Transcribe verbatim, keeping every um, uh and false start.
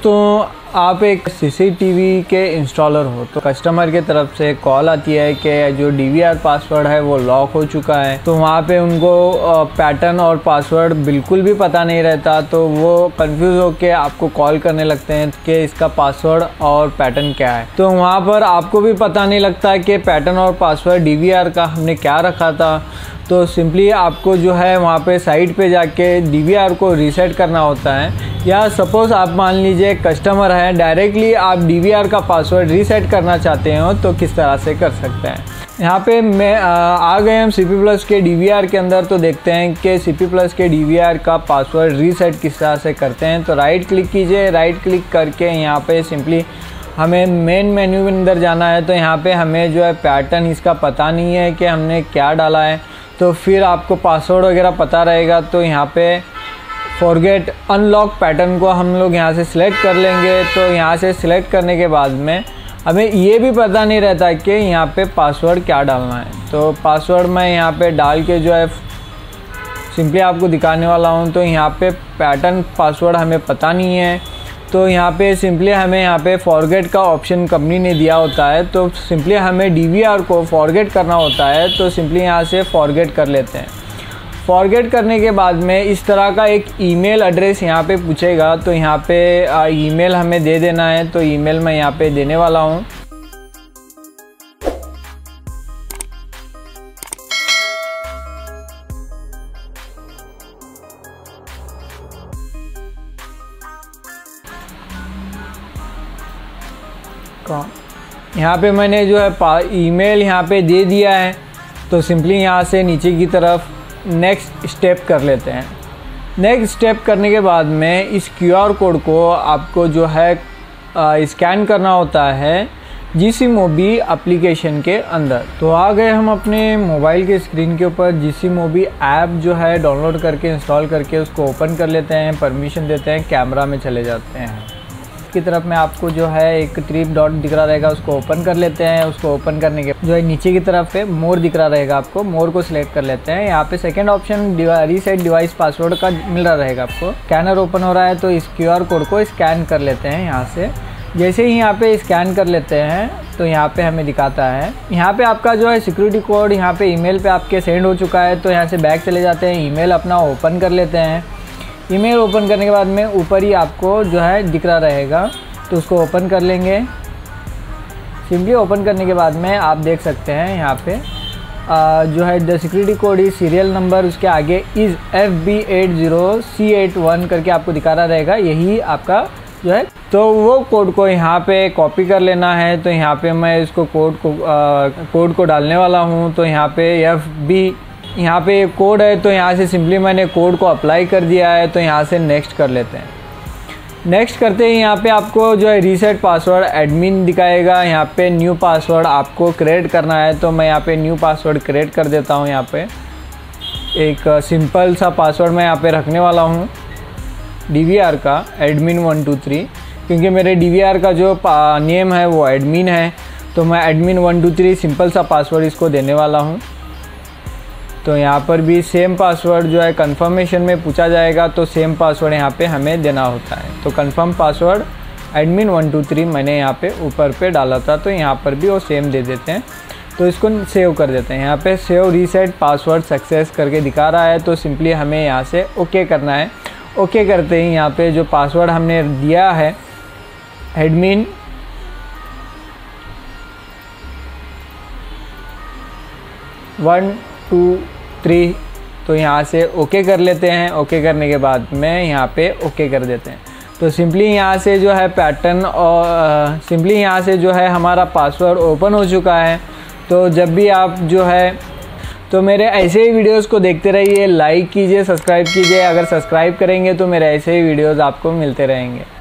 दोस्तों, आप एक सीसीटीवी के इंस्टॉलर हो तो कस्टमर की तरफ से कॉल आती है कि जो डीवीआर पासवर्ड है वो लॉक हो चुका है। तो वहाँ पे उनको पैटर्न और पासवर्ड बिल्कुल भी पता नहीं रहता, तो वो कंफ्यूज होके आपको कॉल करने लगते हैं कि इसका पासवर्ड और पैटर्न क्या है। तो वहाँ पर आपको भी पता नहीं लगता कि पैटर्न और पासवर्ड डीवीआर का हमने क्या रखा था। तो सिंपली आपको जो है वहाँ पे साइट पे जाके डीवीआर को रीसेट करना होता है। या सपोज़ आप मान लीजिए कस्टमर है, डायरेक्टली आप डीवीआर का पासवर्ड रीसेट करना चाहते हो तो किस तरह से कर सकते हैं। यहाँ पे मैं आ गए हम सीपी प्लस के डीवीआर के अंदर, तो देखते हैं कि सीपी प्लस के डीवीआर का पासवर्ड रीसेट किस तरह से करते हैं। तो राइट क्लिक कीजिए, राइट क्लिक करके यहाँ पे सिंपली हमें मेन मेन्यू के अंदर जाना है। तो यहाँ पे हमें जो है पैटर्न इसका पता नहीं है कि हमने क्या डाला है, तो फिर आपको पासवर्ड वगैरह पता रहेगा। तो यहाँ पे फॉरगेट अनलॉक पैटर्न को हम लोग यहाँ से सिलेक्ट कर लेंगे। तो यहाँ से सिलेक्ट करने के बाद में हमें ये भी पता नहीं रहता कि यहाँ पे पासवर्ड क्या डालना है। तो पासवर्ड मैं यहाँ पे डाल के जो है सिंपली आपको दिखाने वाला हूँ। तो यहाँ पे पैटर्न पासवर्ड हमें पता नहीं है, तो यहाँ पे सिंपली हमें यहाँ पे फॉरगेट का ऑप्शन कंपनी ने दिया होता है। तो सिंपली हमें डीवीआर को फॉरगेट करना होता है। तो सिंपली यहाँ से फॉरगेट कर लेते हैं। फॉरगेट करने के बाद में इस तरह का एक ईमेल एड्रेस यहाँ पे पूछेगा, तो यहाँ पे ईमेल हमें दे देना है। तो ईमेल मैं यहाँ पे देने वाला हूँ। यहाँ पे मैंने जो है ईमेल यहाँ पे दे दिया है। तो सिंपली यहाँ से नीचे की तरफ नेक्स्ट स्टेप कर लेते हैं। नेक्स्ट स्टेप करने के बाद में इस क्यूआर कोड को आपको जो है स्कैन करना होता है जीसीमोबी एप्लीकेशन के अंदर। तो आ गए हम अपने मोबाइल के स्क्रीन के ऊपर। जीसीमोबी ऐप जो है डाउनलोड करके इंस्टॉल करके उसको ओपन कर लेते हैं, परमिशन देते हैं, कैमरा में चले जाते हैं। की तरफ में आपको जो है एक थ्री डॉट दिख रहा रहेगा, उसको ओपन कर लेते हैं। उसको ओपन करने के जो है नीचे की तरफ पे मोर दिख रहा रहेगा, आपको मोर को सिलेक्ट कर लेते हैं। यहाँ पे second option reset device password का मिल रहा रहेगा आपको। स्कैनर ओपन हो रहा है, तो इस क्यूआर कोड को स्कैन कर लेते हैं यहाँ से। जैसे ही यहाँ पे स्कैन कर लेते हैं तो यहाँ पे हमें दिखाता है, यहाँ पे आपका जो है सिक्योरिटी कोड यहाँ पे ईमेल पे आपके सेंड हो चुका है। तो यहाँ से बैक चले जाते हैं, ईमेल अपना ओपन कर लेते हैं। ईमेल ओपन करने के बाद में ऊपर ही आपको जो है दिख रहा रहेगा, तो उसको ओपन कर लेंगे। सिंपली ओपन करने के बाद में आप देख सकते हैं यहाँ पे आ, जो है the security code is serial number, उसके आगे is F B eight zero C eight one करके आपको दिखा रहा रहेगा, यही आपका जो है। तो वो कोड को यहाँ पे कॉपी कर लेना है। तो यहाँ पे मैं इसको कोड को आ, कोड को डालने वाला हूँ। तो यहाँ पे एफ बी यहाँ पे कोड है, तो यहाँ से सिंपली मैंने कोड को अप्लाई कर दिया है। तो यहाँ से नेक्स्ट कर लेते हैं। नेक्स्ट करते ही यहाँ पे आपको जो है रीसेट पासवर्ड एडमिन दिखाएगा। यहाँ पे न्यू पासवर्ड आपको क्रिएट करना है। तो मैं यहाँ पे न्यू पासवर्ड क्रिएट कर देता हूँ। यहाँ पे एक सिंपल सा पासवर्ड मैं यहाँ पे रखने वाला हूँ डीवीआर का, एडमिन वन टू थ्री, क्योंकि मेरे डीवीआर का जो नेम है वो एडमिन है। तो मैं admin one two three simple सा पासवर्ड इसको देने वाला हूँ। तो यहाँ पर भी सेम पासवर्ड जो है कंफर्मेशन में पूछा जाएगा, तो सेम पासवर्ड यहाँ पे हमें देना होता है। तो confirm password admin one two three मैंने यहाँ पे ऊपर पे डाला था, तो यहाँ पर भी वो सेम दे देते हैं। तो इसको सेव कर देते हैं। यहाँ पे सेव रीसेट पासवर्ड सक्सेस करके दिखा रहा है। तो सिंपली हमें यहाँ से ओके करना है। ओके करते ही यहाँ पे जो पासवर्ड हमने दिया है एडमिन वन टू थ्री, तो यहाँ से ओके कर लेते हैं। ओके करने के बाद में यहाँ पे ओके कर देते हैं। तो सिंपली यहाँ से जो है पैटर्न और सिंपली यहाँ से जो है हमारा पासवर्ड ओपन हो चुका है। तो जब भी आप जो है तो मेरे ऐसे ही वीडियोस को देखते रहिए, लाइक कीजिए, सब्सक्राइब कीजिए। अगर सब्सक्राइब करेंगे तो मेरे ऐसे ही वीडियोस आपको मिलते रहेंगे।